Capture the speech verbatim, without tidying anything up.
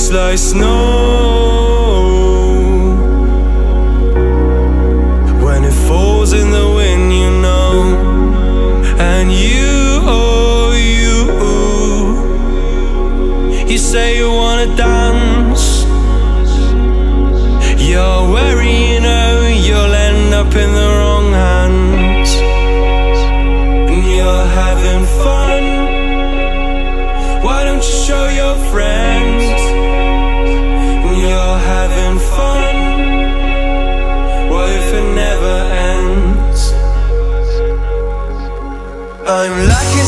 just like snow. When it falls in the wind, you know. And you, oh you, you say you wanna dance. You're wary, you know, you'll end up in the wrong hands. And you're having fun. Why don't you show your friends? And you're having fun. What if it never ends? I'm lucky